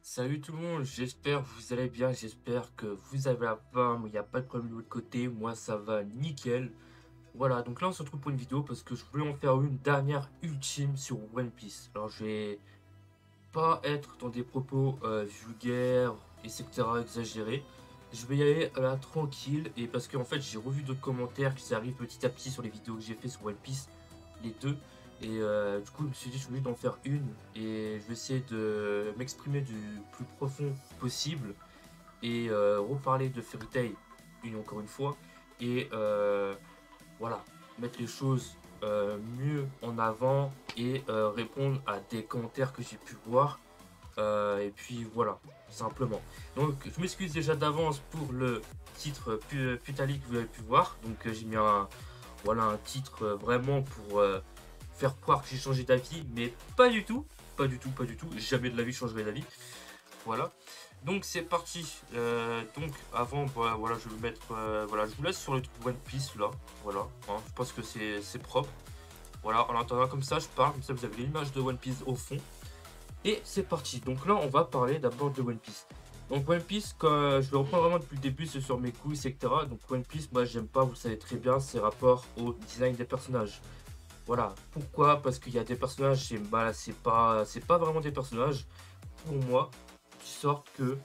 Salut tout le monde, j'espère que vous allez bien, j'espère que vous avez la forme, il n'y a pas de problème de votre côté, moi ça va nickel. Voilà, donc là on se retrouve pour une vidéo parce que je voulais en faire une dernière ultime sur One Piece. Alors je vais pas être dans des propos vulgaires, etc. exagérés. Je vais y aller à la tranquille et parce qu'en fait j'ai revu d'autres commentaires qui arrivent petit à petit sur les vidéos que j'ai fait sur One Piece, les deux. Et du coup je me suis dit je voulais d'en faire une et je vais essayer de m'exprimer du plus profond possible et reparler de Fairy Tail encore une fois et voilà, mettre les choses mieux en avant et répondre à des commentaires que j'ai pu voir. Et puis voilà, simplement. Donc je m'excuse déjà d'avance pour le titre putali que vous avez pu voir. Donc j'ai mis voilà, un titre vraiment pour faire croire que j'ai changé d'avis, mais pas du tout. Pas du tout, pas du tout. Jamais de la vie je changerai d'avis. Voilà. Donc c'est parti. Donc avant, voilà, je vais mettre. Voilà, je vous laisse sur le truc One Piece là. Voilà. Hein, je pense que c'est propre. Voilà, en attendant comme ça, je parle, comme ça vous avez l'image de One Piece au fond. Et c'est parti. Donc là, on va parler d'abord de One Piece. Donc One Piece, quand je le reprends vraiment depuis le début, c'est sur mes coups, etc. Donc One Piece, moi j'aime pas, vous le savez très bien, c'est rapport au design des personnages. Voilà. Pourquoi? Parce qu'il y a des personnages, c'est pas vraiment des personnages pour moi qui sortent que,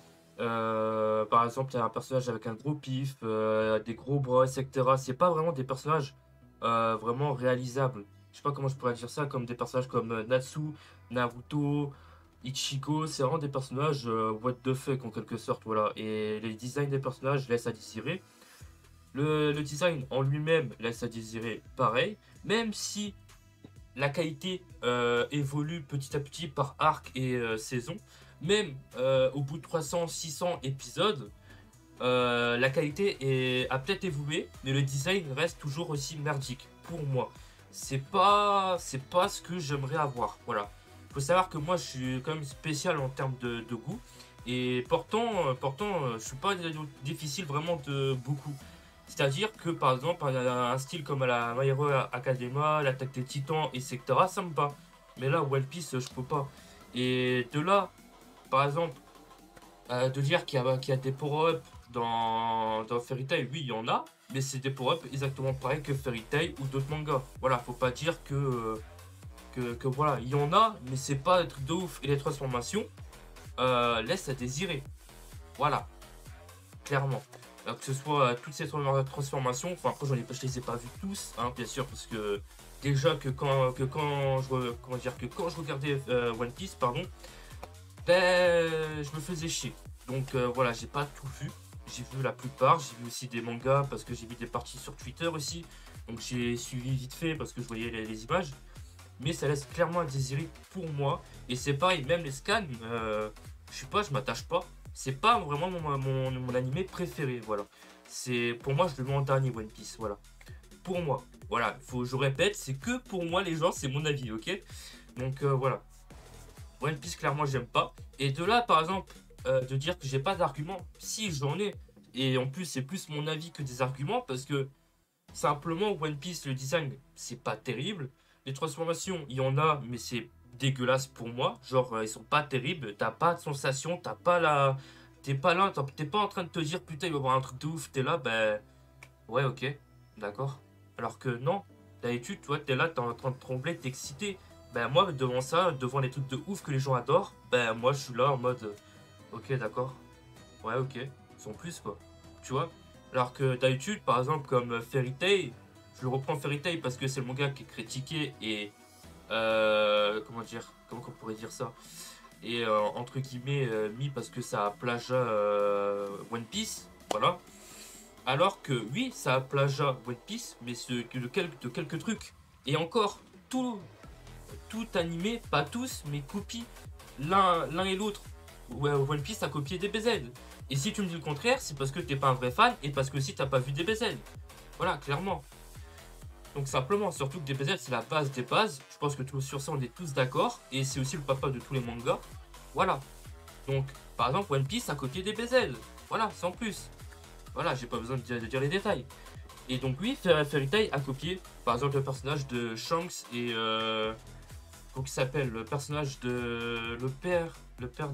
par exemple, il y a un personnage avec un gros pif, des gros bras, etc. C'est pas vraiment des personnages vraiment réalisables. Je sais pas comment je pourrais dire ça, comme des personnages comme Natsu, Naruto, Ichigo, c'est vraiment des personnages what the fuck en quelque sorte, voilà. Et les designs des personnages laissent à désirer. Le design en lui-même laisse à désirer pareil, même si la qualité évolue petit à petit par arc et saison. Même au bout de 300-600 épisodes, la qualité a peut-être évolué, mais le design reste toujours aussi merdique pour moi. C'est pas ce que j'aimerais avoir. Voilà. Faut savoir que moi, je suis quand même spécial en termes de goût. Et pourtant, je suis pas difficile vraiment de beaucoup. C'est-à-dire que par exemple, un style comme la My Hero Academia, l'attaque des titans, etc., ça me va. Mais là, One Piece, je peux pas. Et de là, par exemple, de dire qu'il y a des power-up dans Fairy Tail, oui, il y en a, mais c'est des power-up exactement pareil que Fairy Tail ou d'autres mangas. Voilà, faut pas dire que voilà, il y en a, mais c'est pas des trucs de ouf. Et les transformations laissent à désirer. Voilà, clairement. Que ce soit toutes ces transformations, enfin après je les ai pas vus tous, hein, bien sûr, parce que déjà que quand je regardais One Piece, pardon, ben je me faisais chier. Donc voilà, j'ai pas tout vu. J'ai vu la plupart, j'ai vu aussi des mangas parce que j'ai vu des parties sur Twitter aussi. Donc j'ai suivi vite fait parce que je voyais les images. Mais ça laisse clairement à désirer pour moi. Et c'est pareil, même les scans, je sais pas, je m'attache pas. C'est pas vraiment mon animé préféré, voilà. C'est pour moi, je le mets en dernier One Piece, voilà. Pour moi, voilà, je répète, c'est que pour moi les gens, c'est mon avis, ok. Donc voilà. One Piece, clairement, j'aime pas. Et de là, par exemple, de dire que j'ai pas d'arguments, si j'en ai. Et en plus, c'est plus mon avis que des arguments parce que simplement, One Piece, le design, c'est pas terrible. Les transformations, il y en a, mais c'est dégueulasse pour moi. Genre, ils sont pas terribles. T'as pas de sensation, t'as pas la. T'es pas là, t'es pas en train de te dire putain, il va y avoir un truc de ouf. T'es là, ben. Ouais, ok, d'accord. Alors que non, d'habitude, toi, t'es là, t'es en train de trembler, t'es excité. Ben, moi, devant ça, devant les trucs de ouf que les gens adorent, ben, moi, je suis là en mode. Ok, d'accord. Ouais, ok. Sans plus, quoi. Tu vois. Alors que d'habitude, par exemple, comme Fairy Tail, je le reprends Fairy Tail parce que c'est le manga qui est critiqué et. Comment dire? Comment on pourrait dire ça? Et entre guillemets, mis parce que ça a plagiat One Piece. Voilà. Alors que oui, ça a plagiat One Piece, mais de quelques trucs. Et encore, tout, tout animé, pas tous, mais copie l'un et l'autre. Ouais, One Piece a copié DBZ. Et si tu me dis le contraire, c'est parce que t'es pas un vrai fan et parce que si t'as pas vu DBZ. Voilà, clairement. Donc simplement, surtout que DBZ c'est la base des bases. Je pense que sur ça on est tous d'accord. Et c'est aussi le papa de tous les mangas. Voilà. Donc, par exemple, One Piece a copié DBZ. Voilà, sans plus. Voilà, j'ai pas besoin de dire les détails. Et donc oui, Fairy Tail a copié, par exemple, le personnage de Shanks et faut qu'il s'appelle le personnage de... Le père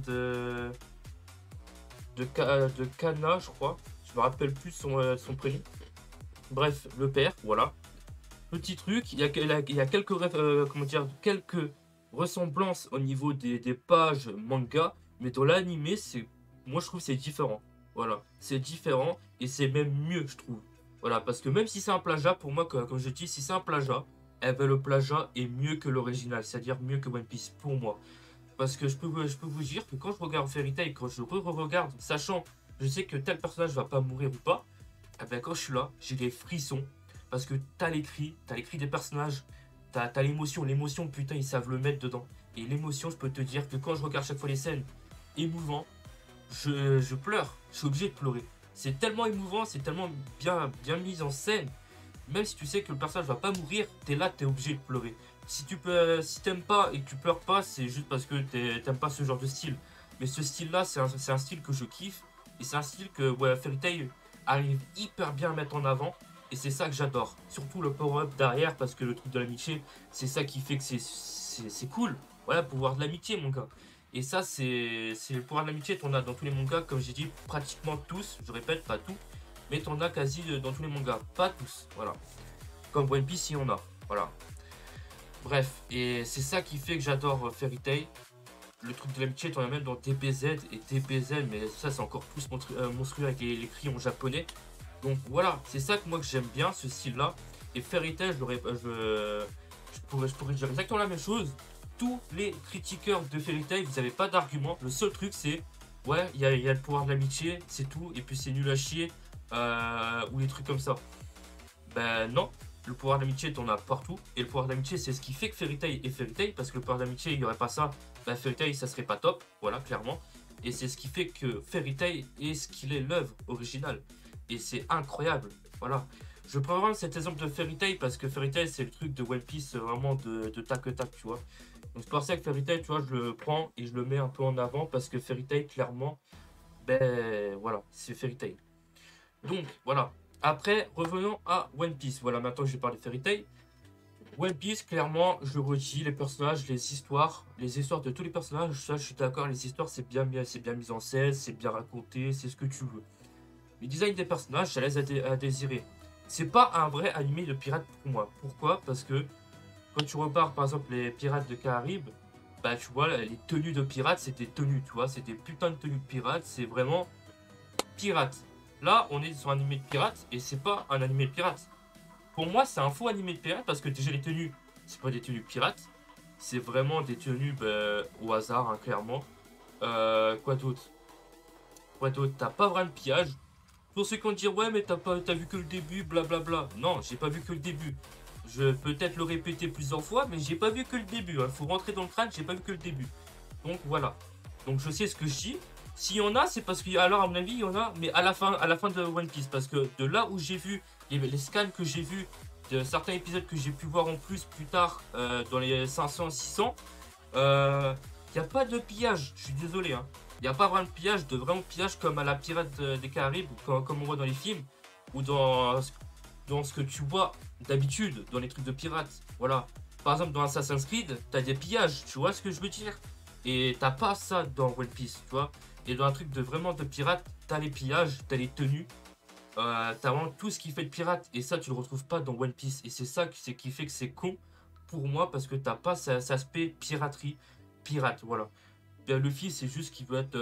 de Kana, je crois. Je me rappelle plus son prénom. Bref, le père, voilà. Petit truc, il y a quelques, comment dire, quelques ressemblances au niveau des pages manga, mais dans l'animé, moi je trouve que c'est différent. Voilà, c'est différent et c'est même mieux, je trouve. Voilà, parce que même si c'est un plagiat, pour moi, comme je dis, si c'est un plagiat, eh ben, le plagiat est mieux que l'original, c'est-à-dire mieux que One Piece pour moi. Parce que je peux vous dire que quand je regarde Fairy Tail, quand je re-regarde, sachant, je sais que tel personnage va pas mourir ou pas, eh ben, quand je suis là, j'ai des frissons. Parce que t'as l'écrit des personnages, t'as l'émotion, putain, ils savent le mettre dedans. Et l'émotion, je peux te dire que quand je regarde chaque fois les scènes émouvantes, je pleure, je suis obligé de pleurer. C'est tellement émouvant, c'est tellement bien mis en scène. Même si tu sais que le personnage va pas mourir, t'es là, t'es obligé de pleurer. Si t'aimes pas et que tu pleures pas, c'est juste parce que t'aimes pas ce genre de style. Mais ce style-là, c'est un style que je kiffe. Et c'est un style que ouais, Fairy Tail arrive hyper bien à mettre en avant. Et c'est ça que j'adore. Surtout le power-up derrière, parce que le truc de l'amitié, c'est ça qui fait que c'est cool. Voilà, pouvoir de l'amitié, mon gars. Et ça, c'est le pouvoir de l'amitié, t'en as dans tous les mangas, comme j'ai dit, pratiquement tous. Je répète, pas tout. Mais t'en as quasi dans tous les mangas. Pas tous, voilà. Comme One Piece, il y en a. Voilà. Bref, et c'est ça qui fait que j'adore Fairy Tail. Le truc de l'amitié, t'en as même dans DBZ et DBZ, mais ça, c'est encore plus monstrueux avec les crayons japonais. Donc voilà, c'est ça que moi que j'aime bien, ce style-là. Et Fairy Tail, je pourrais dire exactement la même chose. Tous les critiqueurs de Fairy Tail, vous n'avez pas d'argument. Le seul truc, c'est, ouais, il y a le pouvoir de l'amitié, c'est tout. Et puis c'est nul à chier, ou des trucs comme ça. Ben non, le pouvoir d'amitié, t'en as partout. Et le pouvoir d'amitié, c'est ce qui fait que Fairy Tail est Fairy Tail. Parce que le pouvoir d'amitié, il n'y aurait pas ça, ben Fairy Tail, ça serait pas top. Voilà, clairement. Et c'est ce qui fait que Fairy Tail est ce qu'il est, l'œuvre originale. Et c'est incroyable. Voilà. Je prends vraiment cet exemple de Fairy Tail parce que Fairy Tail, c'est le truc de One Piece vraiment de tac-tac, tu vois. Donc c'est pour ça que Fairy Tail, tu vois, je le prends et je le mets un peu en avant parce que Fairy Tail, clairement, ben voilà, c'est Fairy Tail. Donc voilà. Après, revenons à One Piece. Voilà, maintenant que j'ai parlé de Fairy Tail. One Piece, clairement, je le redis, les personnages, les histoires de tous les personnages, ça, je suis d'accord, les histoires, c'est bien mis en scène, c'est bien raconté, c'est ce que tu veux. Le design des personnages, ça laisse à désirer. C'est pas un vrai animé de pirates pour moi. Pourquoi? Parce que quand tu repars, par exemple, les pirates de Caraïbes, bah tu vois, les tenues de pirates, c'est des tenues, tu vois, c'est des putains de tenues de pirates, c'est vraiment pirate. Là, on est sur un animé de pirates et c'est pas un animé de pirates. Pour moi, c'est un faux animé de pirates parce que déjà les tenues, c'est pas des tenues pirates, c'est vraiment des tenues bah, au hasard, hein, clairement. Quoi d'autre? Quoi d'autre? T'as pas vraiment de pillage. Pour ceux qui vont dire ouais mais t'as vu que le début, blablabla. Non, j'ai pas vu que le début. Je peux peut-être le répéter plusieurs fois, mais j'ai pas vu que le début. Hein. Faut rentrer dans le crâne, j'ai pas vu que le début. Donc voilà. Donc je sais ce que je dis. S'il y en a, c'est parce que alors à mon avis il y en a, mais à la fin de One Piece, parce que de là où j'ai vu les scans que j'ai vus de certains épisodes que j'ai pu voir en plus tard dans les 500, 600, il n'y a pas de pillage. Je suis désolé. Hein. Il n'y a pas vraiment de pillage, de vraiment pillage comme à la Pirate des Caraïbes, comme on voit dans les films, ou dans ce que tu vois d'habitude dans les trucs de pirates. Voilà. Par exemple, dans Assassin's Creed, t'as des pillages, tu vois ce que je veux dire? Et t'as pas ça dans One Piece, tu vois? Et dans un truc de vraiment de pirate, t'as les pillages, t'as les tenues, t'as vraiment tout ce qui fait de pirate. Et ça, tu le retrouves pas dans One Piece. Et c'est ça qui fait que c'est con pour moi, parce que t'as pas cet aspect piraterie, pirate, voilà. Luffy, c'est juste qu'il veut être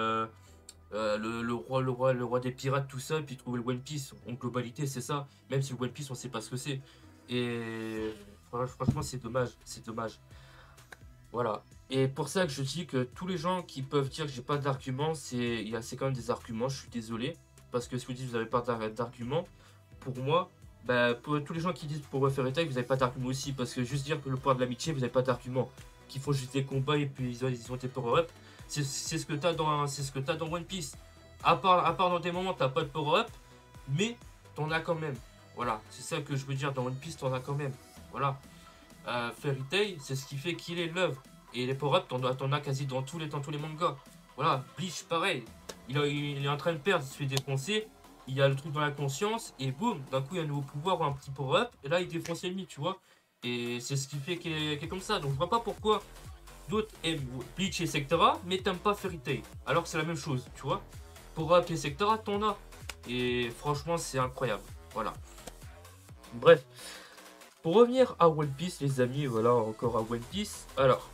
le roi des pirates, tout ça, et puis trouver le One Piece. En globalité, c'est ça. Même si le One Piece, on sait pas ce que c'est. Et franchement, c'est dommage. C'est dommage. Voilà. Et pour ça que je dis que tous les gens qui peuvent dire que j'ai pas d'arguments, c'est quand même des arguments. Je suis désolé. Parce que si vous dites que vous n'avez pas d'arguments, pour moi, bah, pour tous les gens qui disent pour Fairy Tail, vous n'avez pas d'arguments aussi. Parce que juste dire que le pouvoir de l'amitié, vous n'avez pas d'arguments. Qu'il faut juste des combats et puis ils ont des power-up. C'est ce que t'as dans One Piece. À part dans des moments, t'as pas de power-up, mais t'en as quand même. Voilà, c'est ça que je veux dire. Dans One Piece, t'en as quand même. Voilà. Fairy Tail, c'est ce qui fait qu'il est l'œuvre. Et les power-up, t'en as quasi dans tous les mangas. Voilà, Bleach, pareil. Il est en train de perdre, il se fait défoncer. Il y a le truc dans la conscience, et boum, d'un coup, il y a un nouveau pouvoir ou un petit power-up. Et là, il défonce l'ennemi, tu vois. Et c'est ce qui fait qu'elle est comme ça. Donc je vois pas pourquoi d'autres aiment Bleach et Sectora, mais t'aimes pas Fairy Tail. Alors que c'est la même chose, tu vois. Pour Rock et Sectora, t'en as. Et franchement, c'est incroyable. Voilà. Bref. Pour revenir à One Piece, les amis, voilà, encore à One Piece. Alors,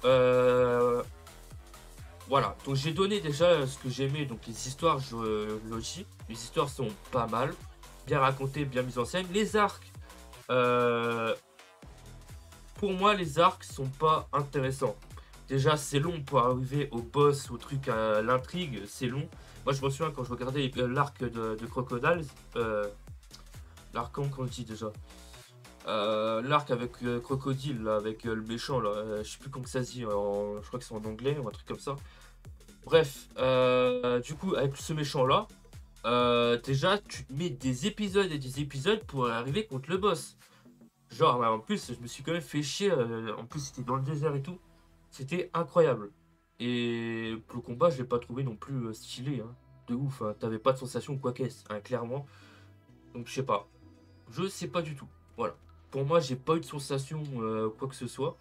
voilà. Donc j'ai donné déjà ce que j'aimais. Donc les histoires, logiques. Les histoires sont pas mal. Bien racontées, bien mises en scène. Les arcs, euh, pour moi, les arcs sont pas intéressants. Déjà, c'est long pour arriver au boss, au truc, à l'intrigue, c'est long. Moi, je me souviens quand je regardais l'arc de Crocodiles, l'arc, comment on dit déjà l'arc avec Crocodile, là, avec le méchant, là, je sais plus comment ça se dit, je crois que c'est en anglais ou un truc comme ça. Bref, du coup, avec ce méchant-là, déjà, tu te mets des épisodes et des épisodes pour arriver contre le boss. Genre, en plus, je me suis quand même fait chier. En plus, c'était dans le désert et tout. C'était incroyable. Et pour le combat, je l'ai pas trouvé non plus stylé. Hein. De ouf. Hein. T'avais pas de sensation quoi qu'est-ce, hein, clairement. Donc, je sais pas. Je sais pas du tout. Voilà. Pour moi, j'ai pas eu de sensation quoi que ce soit.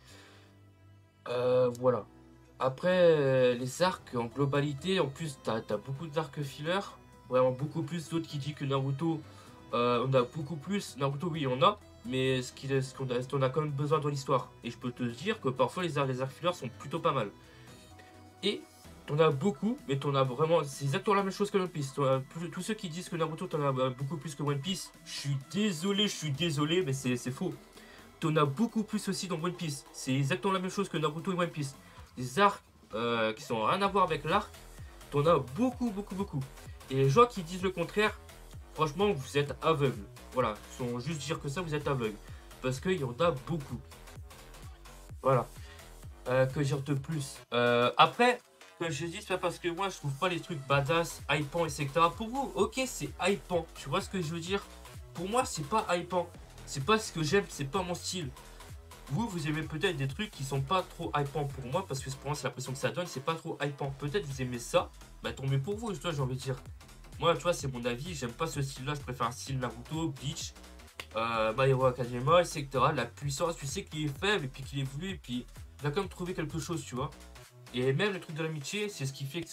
Voilà. Après, les arcs en globalité, en plus, t'as beaucoup d'arcs filler. Vraiment beaucoup plus. D'autres qui disent que Naruto, on a beaucoup plus. Naruto, oui, on a. Mais ce qu'on a quand même besoin dans l'histoire. Et je peux te dire que parfois les arcs fillers sont plutôt pas mal. Et t'en as beaucoup, mais t'en as vraiment. C'est exactement la même chose que One Piece. Tous ceux qui disent que Naruto t'en as beaucoup plus que One Piece, je suis désolé, mais c'est faux. T'en as beaucoup plus aussi dans One Piece. C'est exactement la même chose que Naruto et One Piece. Des arcs qui sont rien à voir avec l'arc, t'en as beaucoup, beaucoup, beaucoup. Et les gens qui disent le contraire, franchement, vous êtes aveugles. Voilà, sans juste dire que ça, vous êtes aveugles. Parce qu'il y en a beaucoup. Voilà. Que dire de plus après, comme je dis, c'est pas parce que moi je trouve pas les trucs badass, hypant, etc. Pour vous, ok, c'est hypant. Tu vois ce que je veux dire? Pour moi, c'est pas hypant. C'est pas ce que j'aime, c'est pas mon style. Vous aimez peut-être des trucs qui sont pas trop hypants pour moi, parce que pour moi, c'est l'impression que ça donne, c'est pas trop hypant. Peut-être vous aimez ça, bah tant mieux pour vous, j'ai envie de dire. Moi, tu vois, c'est mon avis, j'aime pas ce style-là, je préfère un style Naruto, Bleach, My Hero Academia, etc. La puissance, tu sais qu'il est faible, et puis qu'il évolue, et puis il a quand même trouvé quelque chose, tu vois. Et même le truc de l'amitié, c'est ce qui fait que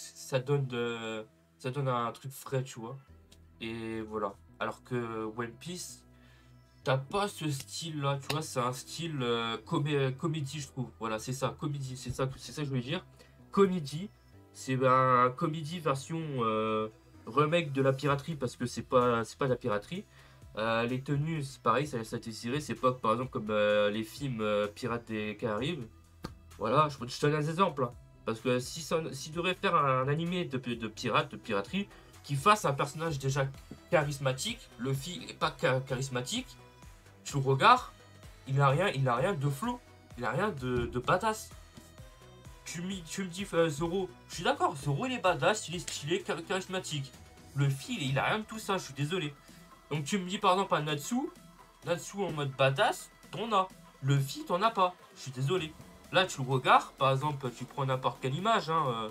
ça donne un truc frais, tu vois. Et voilà. Alors que One Piece, t'as pas ce style-là, tu vois, c'est un style comédie, je trouve. Voilà, c'est ça, comédie, c'est ça que je voulais dire. Comédie, c'est un comédie version remake de la piraterie parce que c'est pas de la piraterie. Les tenues, c'est pareil, ça a été tiré, c'est pas par exemple comme les films Pirates des Caraïbes. Voilà, je te donne un exemple. Hein. Parce que si devrait faire un animé de pirate, de piraterie, qui fasse un personnage déjà charismatique, Luffy est pas charismatique, tu le regardes, il a rien de flow, il a rien de badass. Tu me dis Zoro, je suis d'accord, Zoro il est badass, il est stylé, charismatique. Luffy il a rien de tout ça, je suis désolé. Donc tu me dis par exemple un Natsu en mode badass, t'en as. Luffy t'en as pas, je suis désolé. Là tu le regardes, par exemple tu prends n'importe quelle image, hein,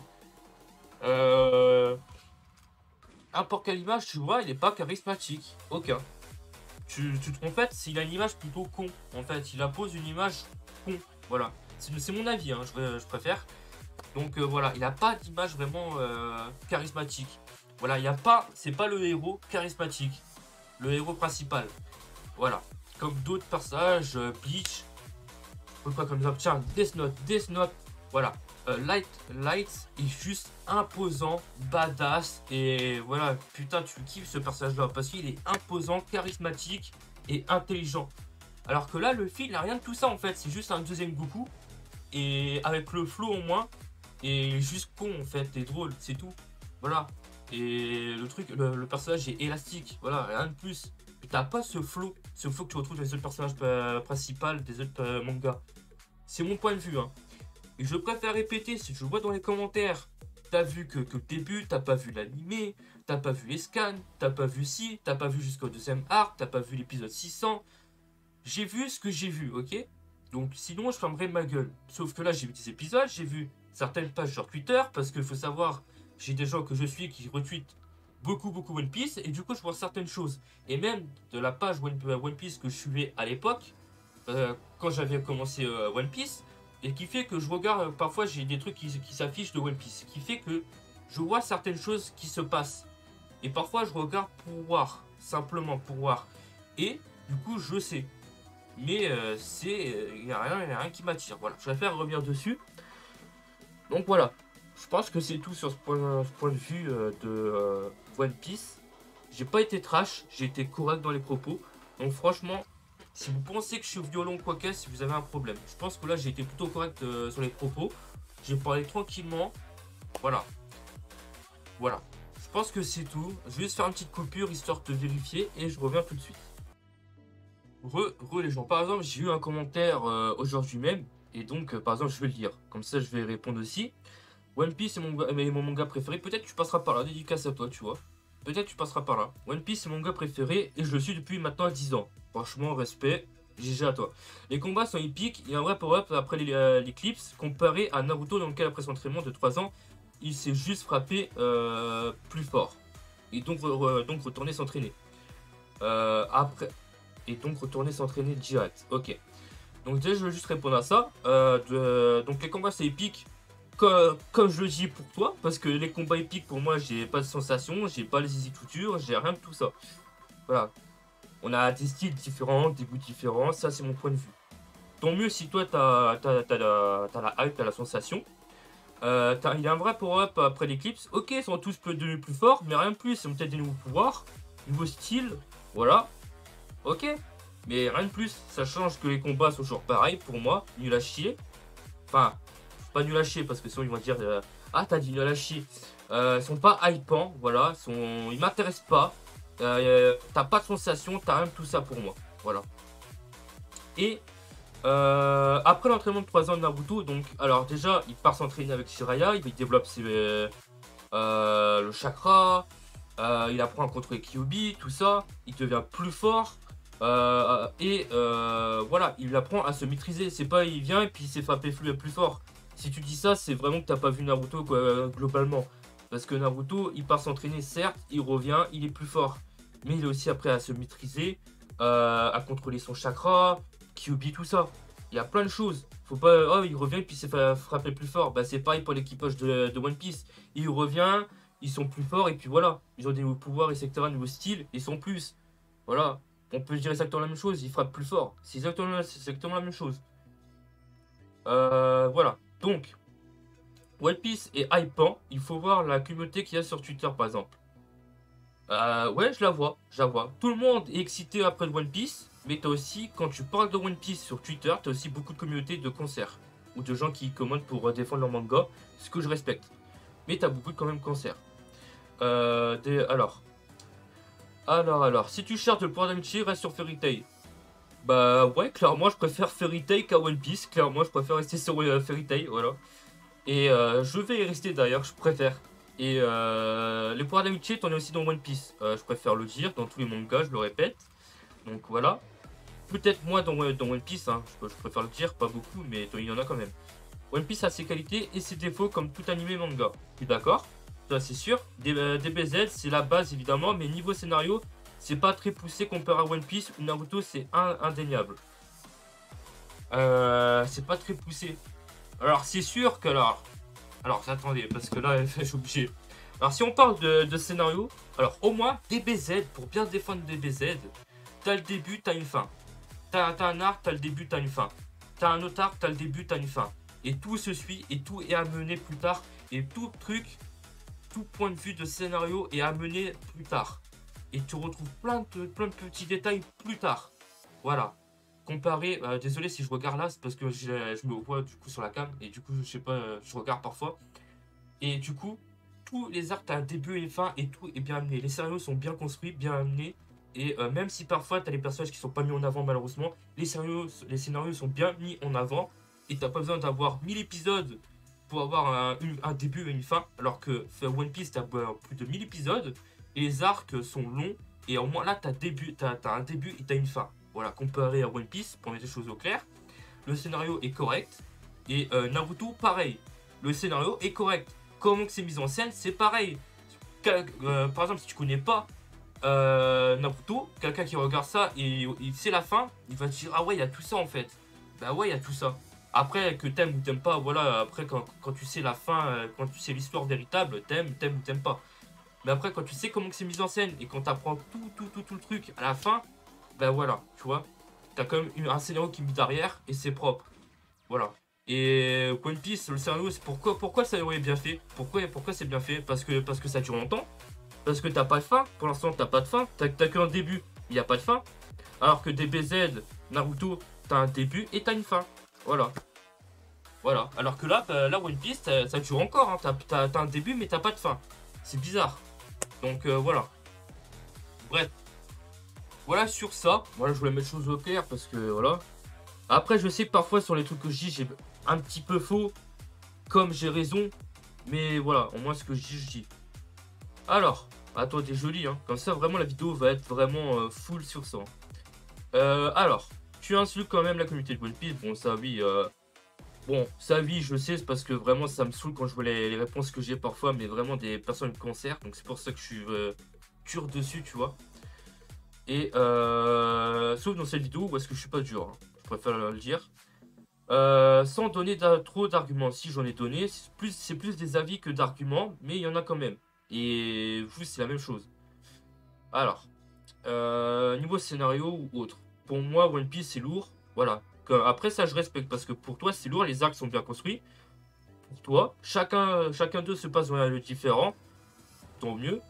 n'importe quelle image tu vois, il est pas charismatique, aucun. En fait, il a une image plutôt con. En fait, il impose une image con. Voilà. C'est mon avis, hein, je préfère. Donc voilà, il n'a pas d'image vraiment charismatique. Voilà, il y a pas, c'est pas le héros charismatique, le héros principal. Voilà. Comme d'autres personnages, Bleach, pas comme ça. Tiens, Death Note. Voilà. Light est juste imposant, badass. Et voilà, putain, tu kiffes ce personnage-là. Parce qu'il est imposant, charismatique et intelligent. Alors que là, Luffy, il n'a rien de tout ça en fait. C'est juste un deuxième Goku. Et avec le flow en moins. Et juste con en fait. Et drôle, c'est tout. Voilà. Et le truc, le personnage est élastique. Voilà, rien de plus. T'as pas ce flow que tu retrouves dans les autres personnages principaux des autres mangas. C'est mon point de vue. Hein. Et je préfère répéter, si je vois dans les commentaires, t'as vu que le début, t'as pas vu l'animé, t'as pas vu les scans, t'as pas vu ci, t'as pas vu jusqu'au deuxième arc, t'as pas vu l'épisode 600. J'ai vu ce que j'ai vu, ok? Donc sinon, je fermerai ma gueule. Sauf que là, j'ai vu des épisodes, j'ai vu certaines pages sur Twitter, parce qu'il faut savoir, j'ai des gens que je suis qui retweetent beaucoup, beaucoup One Piece, et du coup, je vois certaines choses. Et même de la page One Piece que je suivais à l'époque, quand j'avais commencé One Piece, et qui fait que je regarde, parfois j'ai des trucs qui s'affichent de One Piece, qui fait que je vois certaines choses qui se passent. Et parfois je regarde pour voir, simplement pour voir. Et du coup je sais. Mais il n'y a rien qui m'attire. Voilà, je préfère revenir dessus. Donc voilà, je pense que c'est tout sur ce point de vue de One Piece. J'ai pas été trash, j'ai été correct dans les propos. Donc franchement, si vous pensez que je suis violent ou quoi que si vous avez un problème. Je pense que là j'ai été plutôt correct sur les propos. J'ai parlé tranquillement. Voilà. Voilà. Je pense que c'est tout. Je vais juste faire une petite coupure histoire de vérifier et je reviens tout de suite. Les gens. Par exemple, j'ai eu un commentaire aujourd'hui même. Et donc, par exemple, je vais le lire. Comme ça, je vais répondre aussi. One Piece est mon manga préféré. Peut-être tu passeras par là. Dédicace à toi, tu vois. Peut-être tu passeras par là. One Piece est mon manga préféré et je le suis depuis maintenant 10 ans. Franchement, respect. GG à toi. Les combats sont épiques. Il y a un vrai power-up après l'éclipse comparé à Naruto dans lequel après son entraînement de 3 ans, il s'est juste frappé plus fort. Et donc, donc retourner s'entraîner. Après, et donc retourner s'entraîner direct. Ok. Donc déjà, je veux juste répondre à ça. Donc les combats, c'est épique. Comme je le dis pour toi, parce que les combats épiques, pour moi, j'ai pas de sensation, j'ai pas les easy couture, j'ai rien de tout ça. Voilà. On a des styles différents, des goûts différents, ça c'est mon point de vue. Tant mieux si toi, t'as la hype, t'as la sensation. Il y a un vrai power-up après l'éclipse. Ok, ils sont tous devenus plus forts, mais rien de plus. Ils ont peut-être des nouveaux pouvoirs, nouveaux styles, voilà. Ok, mais rien de plus. Ça change que les combats sont toujours pareils pour moi, nul à chier. Enfin, pas nul à chier parce que sinon ils vont dire ah, t'as dit nul à chier. Ils sont pas hypants, voilà. Ils m'intéressent pas. T'as pas de sensation, t'as rien de tout ça pour moi. Voilà. Et après l'entraînement de 3 ans de Naruto, donc, alors déjà, il part s'entraîner avec Jiraiya, il développe le chakra, il apprend à contrôler Kyuubi, tout ça, il devient plus fort. Voilà, il apprend à se maîtriser. C'est pas il vient et puis il s'est frappé plus fort. Si tu dis ça, c'est vraiment que t'as pas vu Naruto quoi, globalement. Parce que Naruto, il part s'entraîner, certes, il revient, il est plus fort. Mais il est aussi après à se maîtriser, à contrôler son chakra, Kyuubi, tout ça. Il y a plein de choses. Faut pas. Oh, il revient et puis il s'est frappé plus fort. Bah, c'est pareil pour l'équipage de One Piece. Il revient, ils sont plus forts et puis voilà. Ils ont des nouveaux pouvoirs, etc., nouveaux styles, ils sont plus. Voilà. On peut dire exactement la même chose, il frappe plus fort. C'est exactement la même chose. Voilà. Donc, One Piece est hypant. Il faut voir la communauté qu'il y a sur Twitter, par exemple. Ouais, je la vois. Tout le monde est excité après le One Piece. Mais t'as aussi, quand tu parles de One Piece sur Twitter, t'as aussi beaucoup de communautés de concerts. Ou de gens qui commandent pour défendre leur manga. Ce que je respecte. Mais t'as beaucoup de quand même concerts. Alors, si tu cherches le point d'amitié, reste sur Fairy Tail. Bah ouais, clairement, je préfère Fairy Tail qu'à One Piece. Clairement, je préfère rester sur Fairy Tail, voilà. Et je vais y rester d'ailleurs, je préfère. Et les points d'amitié, t'en es aussi dans One Piece. Je préfère le dire, dans tous les mangas, je le répète. Donc voilà. Peut-être moins dans One Piece, hein. Je préfère le dire, pas beaucoup, mais il y en a quand même. One Piece a ses qualités et ses défauts comme tout animé manga. Tu es d'accord? Ça c'est sûr. DBZ c'est la base évidemment, mais niveau scénario, c'est pas très poussé comparé à One Piece ou Naruto, c'est indéniable. C'est pas très poussé. Alors c'est sûr que alors attendez, parce que là je suis obligé. Alors si on parle de scénario, alors au moins DBZ, pour bien défendre DBZ, t'as le début, t'as une fin. T'as un arc, t'as le début, t'as une fin. T'as un autre arc, t'as le début, t'as une fin. Et tout se suit et tout est amené plus tard. Et tout truc, tout point de vue de scénario est amené plus tard. Et tu retrouves plein de petits détails plus tard. Voilà. Comparé, désolé si je regarde là, c'est parce que je me vois du coup sur la cam. Et du coup, je sais pas, je regarde parfois. Et du coup, tous les arcs, t'as un début et une fin et tout est bien amené. Les scénarios sont bien construits, bien amenés. Et même si parfois t'as des personnages qui sont pas mis en avant malheureusement, les scénarios sont bien mis en avant. Et t'as pas besoin d'avoir 1000 épisodes pour avoir un début et une fin. Alors que One Piece, t'as plus de 1000 épisodes. Et les arcs sont longs. Et au moins là, t'as un début et t'as une fin. Voilà, comparé à One Piece, pour mettre les choses au clair. Le scénario est correct. Et Naruto, pareil. Le scénario est correct. Comment que c'est mis en scène, c'est pareil. Par exemple, si tu connais pas Naruto, quelqu'un qui regarde ça et il sait la fin, il va te dire ah ouais, il y a tout ça en fait. Bah ouais, il y a tout ça. Après, que t'aimes ou t'aimes pas, voilà, après quand tu sais la fin, quand tu sais l'histoire véritable, t'aimes ou t'aimes pas. Mais après, quand tu sais comment c'est mis en scène et quand t'apprends tout le truc à la fin, ben voilà, tu vois, t'as quand même un scénario qui est mis derrière et c'est propre. Voilà. Et One Piece, le scénario, c'est pourquoi ça aurait bien fait. Pourquoi c'est bien fait parce que ça dure longtemps. Parce que t'as pas de fin. Pour l'instant, t'as pas de fin. T'as qu'un début, il n'y a pas de fin. Alors que DBZ, Naruto, t'as un début et t'as une fin. Voilà. Voilà. Alors que là, One Piece, ça dure encore. Hein. T'as un début, mais t'as pas de fin. C'est bizarre. Donc voilà. Bref. Voilà sur ça. Voilà, je voulais mettre choses au clair parce que voilà. Après, je sais que parfois sur les trucs que je dis, j'ai un petit peu faux. Comme j'ai raison. Mais voilà, au moins ce que je dis. Alors, attendez, joli, hein. Comme ça, vraiment, la vidéo va être vraiment full sur ça. Alors, tu insultes quand même la communauté de One Piece. Bon, ça, oui. Bon, ça, oui, je sais, c'est parce que vraiment, ça me saoule quand je vois les réponses que j'ai parfois. Mais vraiment, des personnes de cancer. Donc, c'est pour ça que je suis dur dessus, tu vois. Et sauf dans cette vidéo où est-ce que je suis pas dur. Hein. Je préfère le dire. Sans donner trop d'arguments. Si j'en ai donné, c'est plus des avis que d'arguments, mais il y en a quand même. Et vous, c'est la même chose. Alors, niveau scénario ou autre. Pour moi, One Piece, c'est lourd. Voilà. Après, ça, je respecte, parce que pour toi, c'est lourd, les arcs sont bien construits. Pour toi, chacun d'eux se passe dans un lieu différent. Tant mieux.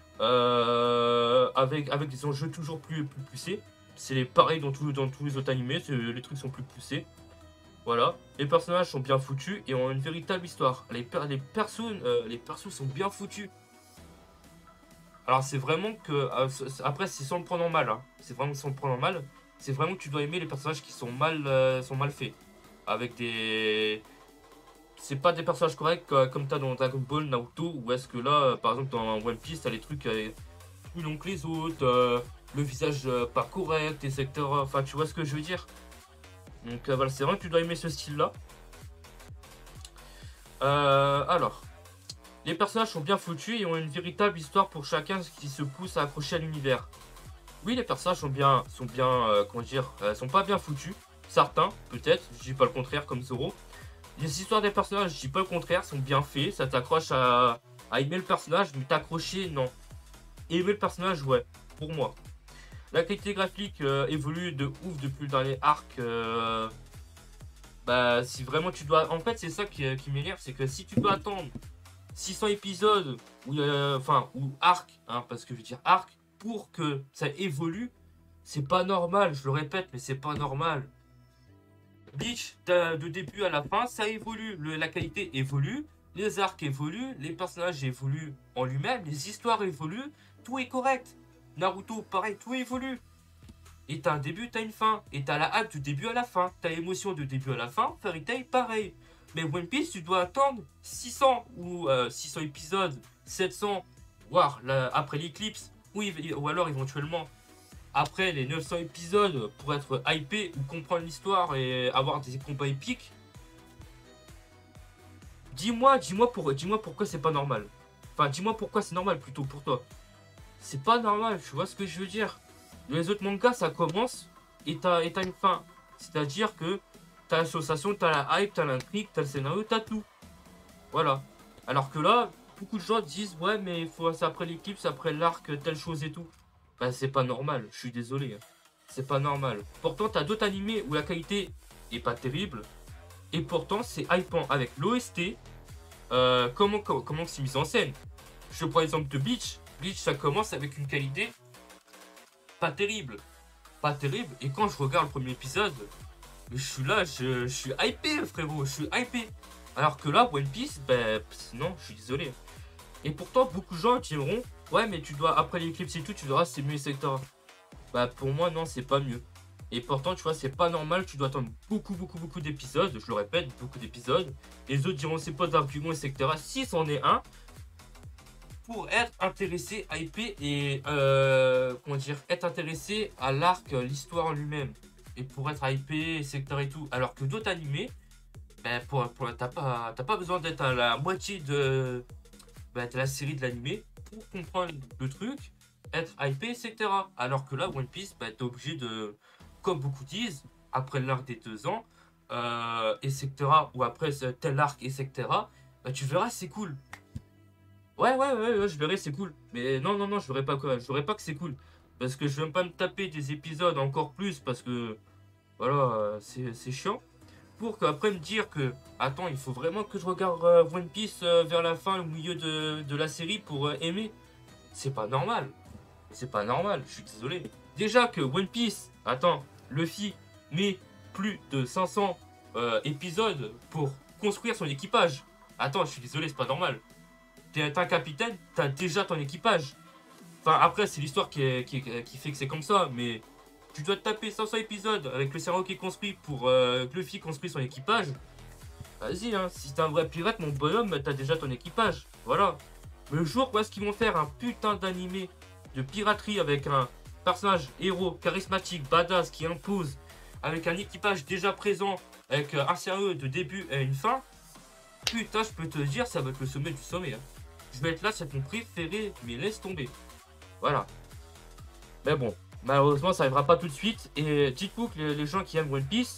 Avec des enjeux toujours plus poussés. C'est pareil dans tous les autres animés, les trucs sont plus poussés. Voilà, les personnages sont bien foutus et ont une véritable histoire. Les persos sont bien foutus. Alors c'est vraiment que... après c'est sans le prendre en mal. Hein. C'est vraiment sans le prendre en mal. C'est vraiment que tu dois aimer les personnages qui sont mal faits. Avec des... C'est pas des personnages corrects comme t'as dans Dragon Ball, Naruto. Ou est-ce que là, par exemple dans One Piece, t'as les trucs plus longs que les autres. Le visage pas correct, etc. Enfin tu vois ce que je veux dire. Donc voilà, c'est vrai que tu dois aimer ce style-là. Alors, les personnages sont bien foutus et ont une véritable histoire pour chacun qui se pousse à accrocher à l'univers. Oui, les personnages comment dire, sont pas bien foutus. Certains, peut-être, je dis pas le contraire, comme Zoro. Les histoires des personnages, je dis pas le contraire, sont bien faits. Ça t'accroche à aimer le personnage, mais t'accrocher, non. Aimer le personnage, ouais, pour moi. La qualité graphique évolue de ouf depuis le dernier arc. Bah, si vraiment tu dois... En fait, c'est ça qui m'énerve, c'est que si tu dois attendre 600 épisodes, ou arc, hein, parce que je veux dire arc, pour que ça évolue, c'est pas normal, je le répète, mais c'est pas normal. Bleach, de début à la fin, ça évolue, la qualité évolue, les arcs évoluent, les personnages évoluent en lui-même, les histoires évoluent, tout est correct. Naruto, pareil, tout évolue. Et t'as un début, t'as une fin. Et t'as la hype du début à la fin. T'as l'émotion du début à la fin. Fairy Tail, pareil. Mais One Piece, tu dois attendre 600 ou 600 épisodes, 700, voire après l'éclipse. Ou alors éventuellement après les 900 épisodes pour être hypé ou comprendre l'histoire et avoir des combats épiques. Dis-moi pourquoi c'est pas normal. Enfin, dis-moi pourquoi c'est normal plutôt pour toi. C'est pas normal, tu vois ce que je veux dire. Les autres mangas, ça commence et t'as une fin. C'est-à-dire que t'as l'association, t'as la hype, t'as l'intrigue, t'as le scénario, t'as tout. Voilà. Alors que là, beaucoup de gens disent ouais, mais c'est après l'éclipse, après l'arc, telle chose et tout. Bah, c'est pas normal, je suis désolé. Hein. C'est pas normal. Pourtant, t'as d'autres animés où la qualité est pas terrible. Et pourtant, c'est hypant avec l'OST. Comment c'est mis en scène. Je prends l'exemple de Bleach. Bleach, ça commence avec une qualité pas terrible. Pas terrible. Et quand je regarde le premier épisode, je suis là, je suis hypé, frérot. Je suis hypé. Alors que là, One Piece, ben, non, je suis désolé. Et pourtant, beaucoup de gens diront, ouais, mais tu dois, après l'éclipse et tout, tu verras, c'est mieux, etc. Bah, pour moi, non, c'est pas mieux. Et pourtant, tu vois, c'est pas normal, tu dois attendre beaucoup d'épisodes. Je le répète, beaucoup d'épisodes. Les autres diront, c'est pas d'argument, etc. Si c'en est un, pour être intéressé, hypé et comment dire, être intéressé à l'arc, l'histoire en lui-même et pour être hypé, etc. et tout. Alors que d'autres animés, ben t'as pas besoin d'être à la moitié de la série de l'animé pour comprendre le truc, être hypé, etc. Alors que là, One Piece, bah, t'es obligé de, comme beaucoup disent, après l'arc des 2 ans, etc., ou après tel arc, etc., bah, tu verras, c'est cool. Ouais, je verrai, c'est cool. Mais non, non, non, je verrai pas quoi. Je verrai pas que c'est cool. Parce que je vais pas me taper des épisodes encore plus, parce que, voilà, c'est chiant. Pour qu'après me dire que, attends, il faut vraiment que je regarde One Piece vers la fin, au milieu de la série pour aimer. C'est pas normal. C'est pas normal, je suis désolé. Déjà que One Piece, attends, Luffy met plus de 500 épisodes pour construire son équipage. Attends, je suis désolé, c'est pas normal. T'es un capitaine, t'as déjà ton équipage. Enfin, après, c'est l'histoire qui fait que c'est comme ça, mais tu dois te taper 500 épisodes avec le cerveau qui est construit pour que Luffy construise son équipage. Vas-y, hein, si t'es un vrai pirate, mon bonhomme, t'as déjà ton équipage. Voilà. Le jour où est-ce qu'ils vont faire un putain d'animé de piraterie avec un personnage héros charismatique, badass, qui impose, avec un équipage déjà présent, avec un sérieux de début et une fin, putain, je peux te dire, ça va être le sommet du sommet. Hein. Je vais être là, c'est ton préféré, mais laisse tomber. Voilà. Mais bon, malheureusement, ça arrivera pas tout de suite. Et dites-vous que les gens qui aiment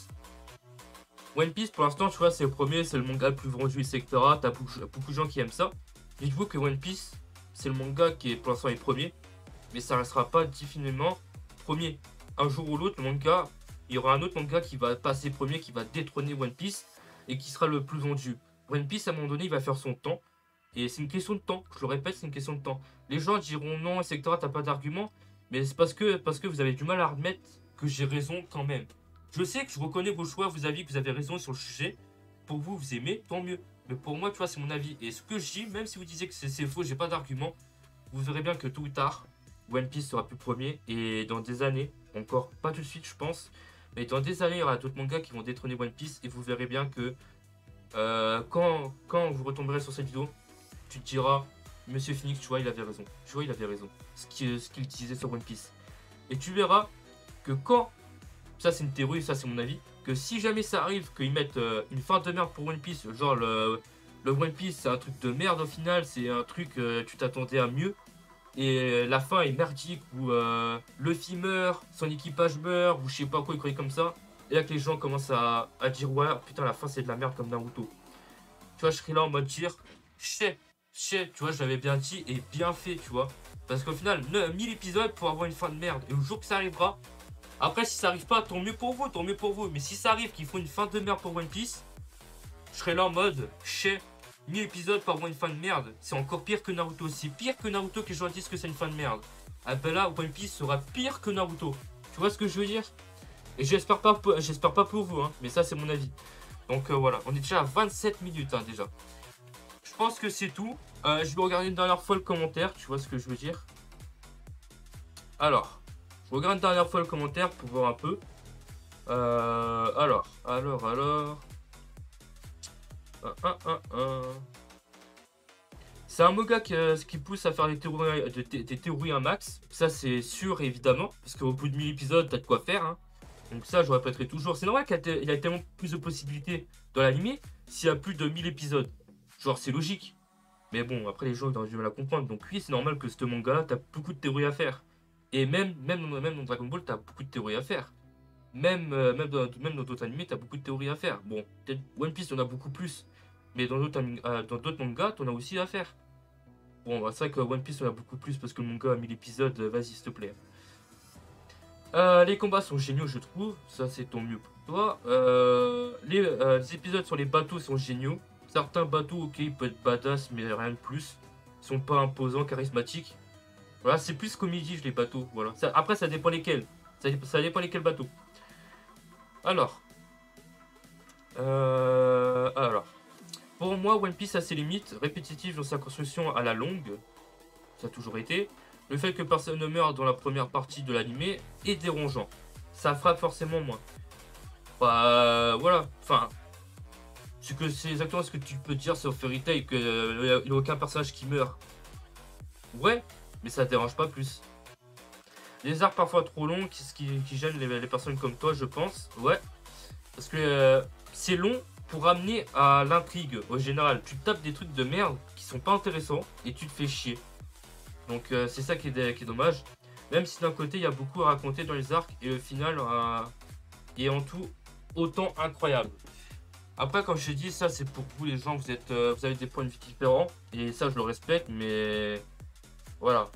One Piece pour l'instant, tu vois, c'est le premier, c'est le manga le plus vendu, etc. T'as beaucoup de gens qui aiment ça. Dites-vous que One Piece, c'est le manga qui est pour l'instant est premier, mais ça ne restera pas définitivement premier. Un jour ou l'autre, le manga, il y aura un autre manga qui va passer premier, qui va détrôner One Piece et qui sera le plus vendu. One Piece, à un moment donné, il va faire son temps. Et c'est une question de temps, je le répète, c'est une question de temps. Les gens diront non, etc., t'as pas d'argument, mais c'est parce que vous avez du mal à admettre que j'ai raison quand même. Je sais que je reconnais vos choix, vos avis, que vous avez raison sur le sujet. Pour vous, vous aimez, tant mieux. Mais pour moi, tu vois, c'est mon avis. Et ce que je dis, même si vous disiez que c'est faux, j'ai pas d'argument, vous verrez bien que tôt ou tard, One Piece sera plus premier. Et dans des années, encore pas tout de suite, je pense, mais dans des années, il y aura d'autres mangas qui vont détrôner One Piece. Et vous verrez bien que quand vous retomberez sur cette vidéo, tu te diras, Monsieur Phoenix, tu vois, il avait raison. Tu vois, il avait raison. Ce qu'il disait sur One Piece. Et tu verras que quand, ça c'est une théorie, ça c'est mon avis, que si jamais ça arrive qu'ils mettent une fin de merde pour One Piece, genre le One Piece c'est un truc de merde au final, c'est un truc, tu t'attendais à mieux, et la fin est merdique, où Luffy meurt, son équipage meurt, ou je sais pas quoi, ils croyaient comme ça, et là que les gens commencent à dire, ouais, putain, la fin c'est de la merde comme Naruto. Tu vois, je serais là en mode dire, tu vois, je l'avais bien dit et bien fait, tu vois. Parce qu'au final, 1000 épisodes pour avoir une fin de merde. Et le jour que ça arrivera, après, si ça arrive pas, tant mieux pour vous, tant mieux pour vous. Mais si ça arrive qu'il faut une fin de merde pour One Piece, je serais là en mode, 1000 épisodes pour avoir une fin de merde. C'est encore pire que Naruto. C'est pire que Naruto que les gens disent que c'est une fin de merde. Ah ben là, One Piece sera pire que Naruto. Tu vois ce que je veux dire? Et j'espère pas pour vous, hein, mais ça c'est mon avis. Donc voilà, on est déjà à 27 minutes hein, déjà. Je pense que c'est tout. Je vais regarder une dernière fois le commentaire, tu vois ce que je veux dire. Alors, je regarde une dernière fois le commentaire pour voir un peu. Alors. C'est un manga qui pousse à faire des théories un max. Ça, c'est sûr, évidemment. Parce qu'au bout de 1000 épisodes, t'as de quoi faire. Hein. Donc ça, je répéterai toujours. C'est normal qu'il y a tellement plus de possibilités dans l'anime s'il y a plus de 1000 épisodes. Genre, c'est logique. Mais bon, après, les gens ils ont du mal à comprendre. Donc oui, c'est normal que ce manga, t'as beaucoup de théories à faire. Et même dans Dragon Ball, t'as beaucoup de théories à faire. Même dans d'autres animés, t'as beaucoup de théories à faire. Bon, peut-être One Piece, t'en as beaucoup plus. Mais dans d'autres mangas, t'en as aussi à faire. Bon, bah, c'est vrai que One Piece, on a beaucoup plus parce que le manga a 1000 épisodes. Vas-y, s'il te plaît. Les combats sont géniaux, je trouve. Ça, c'est tant mieux pour toi. Les épisodes sur les bateaux sont géniaux. Certains bateaux, ok, ils peuvent être badass, mais rien de plus. Ils sont pas imposants, charismatiques. Voilà, c'est plus comédie, les bateaux. Voilà. Après, ça dépend lesquels. Ça dépend lesquels bateaux. Alors. Pour moi, One Piece a ses limites. Répétitif dans sa construction à la longue. Ça a toujours été. Le fait que personne ne meure dans la première partie de l'animé est dérangeant. Ça frappe forcément moins. Bah, voilà. Enfin, c'est exactement ce que tu peux dire sur Fairy Tail, qu'il n'y a aucun personnage qui meurt. Ouais, mais ça te dérange pas plus. Les arcs parfois trop longs, qui gênent les personnes comme toi, je pense. Ouais, parce que c'est long pour amener à l'intrigue. Au général, tu tapes des trucs de merde qui sont pas intéressants et tu te fais chier. Donc c'est ça qui est dommage. Même si d'un côté il y a beaucoup à raconter dans les arcs et le final est en tout autant incroyable. Après, comme je t'ai dit, ça c'est pour vous les gens, vous avez des points de vue différents et ça je le respecte, mais voilà.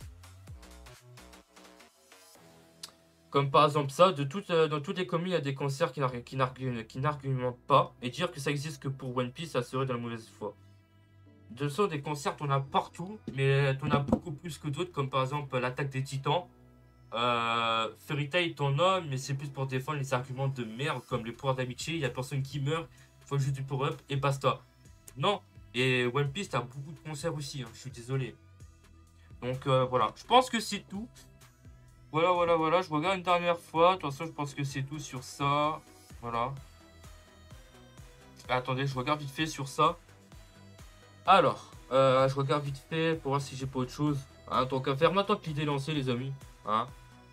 Comme par exemple ça, dans toutes les communes, il y a des concerts qui n'argumentent pas. Et dire que ça existe que pour One Piece, ça serait de la mauvaise foi. De toute façon, des concerts, on a partout, mais t'en as beaucoup plus que d'autres, comme par exemple l'attaque des Titans. Fairy Tail, t'en as, mais c'est plus pour défendre les arguments de merde, comme les pouvoirs d'amitié. Il y a personne qui meurt, il faut juste du power-up et basta. Non, et One Piece, t'as beaucoup de concerts aussi, hein, je suis désolé. Donc voilà, je pense que c'est tout. Voilà, je regarde une dernière fois. De toute façon, je pense que c'est tout sur ça. Voilà. Attendez, je regarde vite fait sur ça. Alors, je regarde vite fait pour voir si j'ai pas autre chose. Hein, tant qu'à faire, maintenant que l'idée est lancée, les amis. Hein.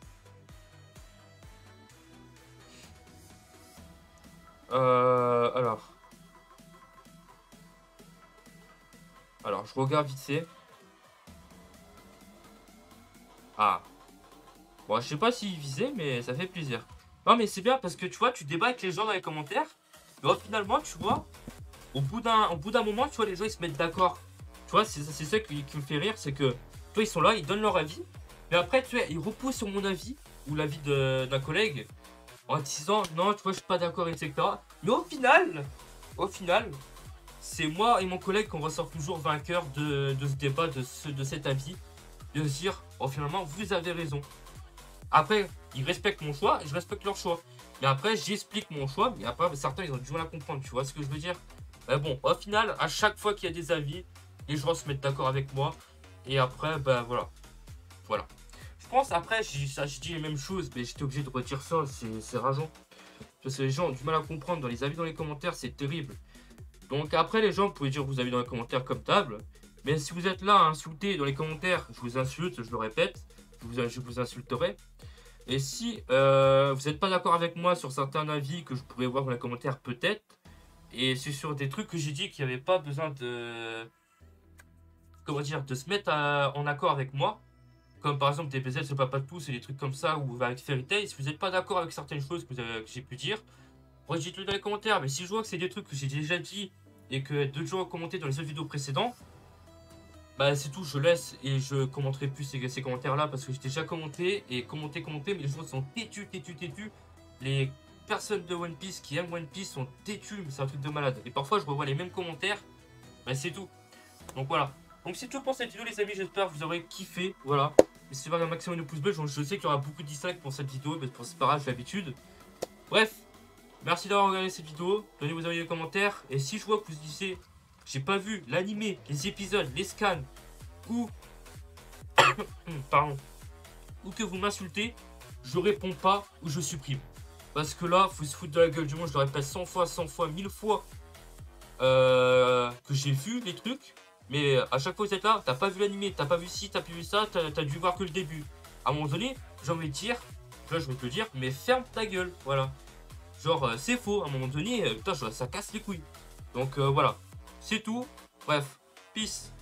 Alors. Alors, je regarde vite fait. Ah. Bon, je sais pas s'il visait, mais ça fait plaisir. Non, mais c'est bien parce que tu vois, tu débats avec les gens dans les commentaires. Mais finalement, tu vois, au bout d'un moment, tu vois, les gens ils se mettent d'accord. Tu vois, c'est ça qui me fait rire, c'est que, toi, ils sont là, ils donnent leur avis. Mais après, tu vois, ils reposent sur mon avis ou l'avis d'un collègue en disant non, tu vois, je suis pas d'accord, etc. Mais au final, c'est moi et mon collègue qu'on ressort toujours vainqueur de ce débat, de cet avis, de se dire, oh, finalement, vous avez raison. Après, ils respectent mon choix et je respecte leur choix. Mais après, j'explique mon choix, mais après, certains, ils ont du mal à comprendre, tu vois ce que je veux dire? Mais bon, au final, à chaque fois qu'il y a des avis, les gens se mettent d'accord avec moi. Et après, ben voilà. Voilà. Je pense, après, je dis les mêmes choses, mais j'étais obligé de retirer ça, c'est rageant. Parce que les gens ont du mal à comprendre, dans les avis dans les commentaires, c'est terrible. Donc après, les gens, vous pouvez dire vos avis dans les commentaires comme table. Mais si vous êtes là à insulter dans les commentaires, je vous insulte, je le répète, je vous insulterai. Et si vous n'êtes pas d'accord avec moi sur certains avis que je pourrais voir dans les commentaires, peut-être, et c'est sur des trucs que j'ai dit qu'il n'y avait pas besoin de, comment dire, de se mettre en accord avec moi, comme par exemple DBZ, c'est pas de tous, et des trucs comme ça, ou avec Fairy Tail, si vous n'êtes pas d'accord avec certaines choses que j'ai pu dire, redites-le dans les commentaires. Mais si je vois que c'est des trucs que j'ai déjà dit et que d'autres gens ont commenté dans les autres vidéos précédentes, bah c'est tout, je laisse et je commenterai plus ces commentaires là parce que j'ai déjà commenté et commenté, mais les gens sont têtus. Les personnes de One Piece qui aiment One Piece sont têtus, mais c'est un truc de malade. Et parfois je revois les mêmes commentaires, bah c'est tout. Donc voilà. Donc c'est tout pour cette vidéo les amis, j'espère que vous aurez kiffé, voilà. N'hésitez pas à un maximum de pouces bleus, je sais qu'il y aura beaucoup de dislikes pour cette vidéo, mais c'est pas grave, j'ai l'habitude. Bref, merci d'avoir regardé cette vidéo, donnez vos avis dans les commentaires, et si je vois que vous disiez j'ai pas vu l'animé, les épisodes, les scans, ou pardon, ou que vous m'insultez, je réponds pas ou je supprime. Parce que là, faut se foutre de la gueule du monde, je le répète 100 fois, 1000 fois que j'ai vu les trucs, mais à chaque fois que vous êtes là, t'as pas vu l'animé, t'as pas vu ci, t'as pas vu ça, t'as dû voir que le début. À un moment donné, j'ai envie de dire, là je vais te le dire, mais ferme ta gueule, voilà. Genre, c'est faux, à un moment donné, putain, ça casse les couilles. Donc voilà, c'est tout. Bref, peace.